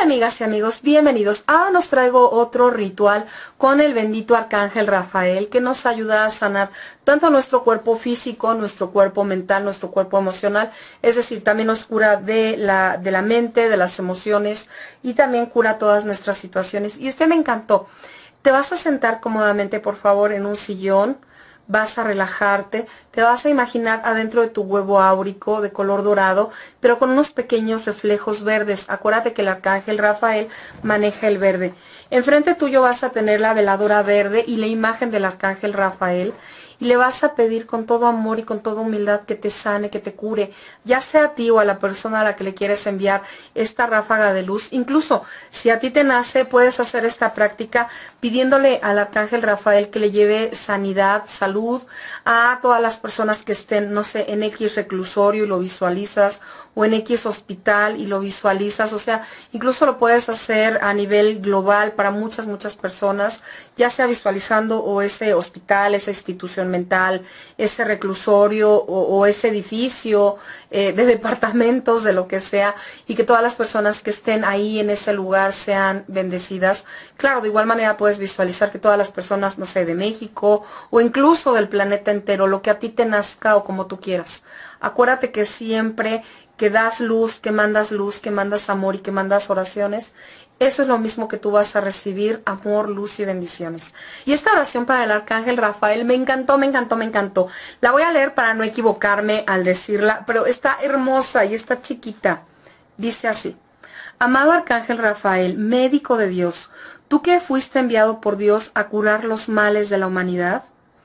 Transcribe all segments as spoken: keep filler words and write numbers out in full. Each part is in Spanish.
amigas y amigos, bienvenidos. Ahora nos traigo otro ritual con el bendito Arcángel Rafael que nos ayuda a sanar tanto nuestro cuerpo físico, nuestro cuerpo mental, nuestro cuerpo emocional. Es decir, también nos cura de la, de la mente, de las emociones y también cura todas nuestras situaciones. Y este me encantó. Te vas a sentar cómodamente, por favor, en un sillón. Vas a relajarte, te vas a imaginar adentro de tu huevo áurico de color dorado, pero con unos pequeños reflejos verdes. Acuérdate que el Arcángel Rafael maneja el verde. Enfrente tuyo vas a tener la veladora verde y la imagen del Arcángel Rafael. Y le vas a pedir con todo amor y con toda humildad que te sane, que te cure, ya sea a ti o a la persona a la que le quieres enviar esta ráfaga de luz. Incluso si a ti te nace, puedes hacer esta práctica pidiéndole al Arcángel Rafael que le lleve sanidad, salud a todas las personas que estén, no sé, en X reclusorio y lo visualizas, o en X hospital y lo visualizas. O sea, incluso lo puedes hacer a nivel global para muchas, muchas personas, ya sea visualizando o ese hospital, esa institución mental, ese reclusorio o, o ese edificio eh, de departamentos, de lo que sea, y que todas las personas que estén ahí en ese lugar sean bendecidas. Claro, de igual manera puedes visualizar que todas las personas, no sé, de México o incluso del planeta entero, lo que a ti te nazca o como tú quieras. Acuérdate que siempre que das luz, que mandas luz, que mandas amor y que mandas oraciones, eso es lo mismo que tú vas a recibir, amor, luz y bendiciones. Y esta oración para el Arcángel Rafael me encantó, me encantó, me encantó. La voy a leer para no equivocarme al decirla, pero está hermosa y está chiquita. Dice así: Amado Arcángel Rafael, médico de Dios, tú que fuiste enviado por Dios a curar los males de la humanidad,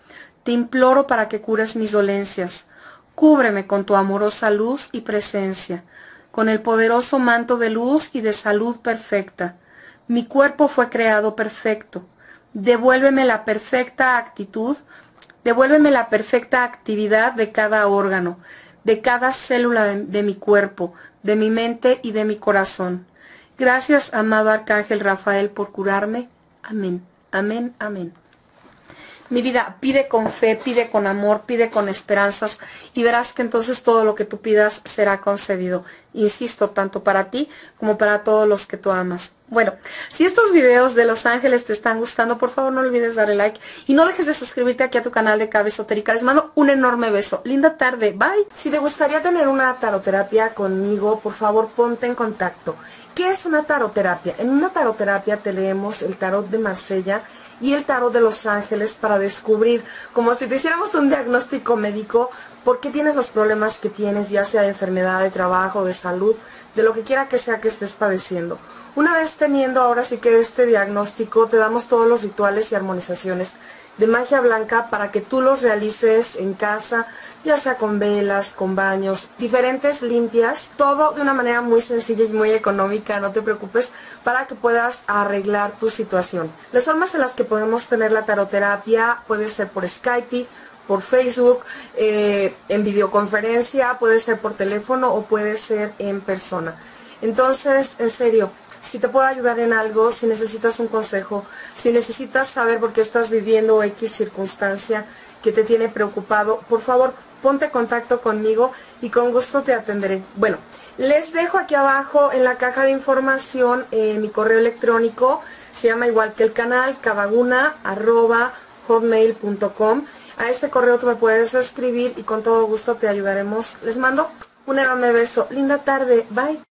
te imploro para que cures mis dolencias. Cúbreme con tu amorosa luz y presencia, con el poderoso manto de luz y de salud perfecta. Mi cuerpo fue creado perfecto. Devuélveme la perfecta actitud, devuélveme la perfecta actividad de cada órgano, de cada célula de, de mi cuerpo, de mi mente y de mi corazón. Gracias, amado Arcángel Rafael, por curarme. Amén, amén, amén. Mi vida, pide con fe, pide con amor, pide con esperanzas y verás que entonces todo lo que tú pidas será concedido. Insisto, tanto para ti como para todos los que tú amas. Bueno, si estos videos de Los Ángeles te están gustando, por favor no olvides darle like y no dejes de suscribirte aquí a tu canal de Cabezotérica. Les mando un enorme beso. Linda tarde. Bye. Si te gustaría tener una taroterapia conmigo, por favor ponte en contacto. ¿Qué es una taroterapia? En una taroterapia te leemos el tarot de Marsella y el tarot de Los Ángeles para descubrir, como si te hiciéramos un diagnóstico médico, por qué tienes los problemas que tienes, ya sea de enfermedad, de trabajo, de salud, de lo que quiera que sea que estés padeciendo. Una vez teniendo ahora sí que este diagnóstico, te damos todos los rituales y armonizaciones de magia blanca para que tú los realices en casa, ya sea con velas, con baños, diferentes limpias, todo de una manera muy sencilla y muy económica, no te preocupes, para que puedas arreglar tu situación. Las formas en las que podemos tener la taroterapia puede ser por Skype, por Facebook, eh, en videoconferencia, puede ser por teléfono o puede ser en persona. Entonces, en serio, si te puedo ayudar en algo, si necesitas un consejo, si necesitas saber por qué estás viviendo X circunstancia que te tiene preocupado, por favor, ponte en contacto conmigo y con gusto te atenderé. Bueno, les dejo aquí abajo en la caja de información eh, mi correo electrónico, se llama igual que el canal, cavaguna arroba hotmail punto com. A este correo tú me puedes escribir y con todo gusto te ayudaremos. Les mando un enorme beso. Linda tarde. Bye.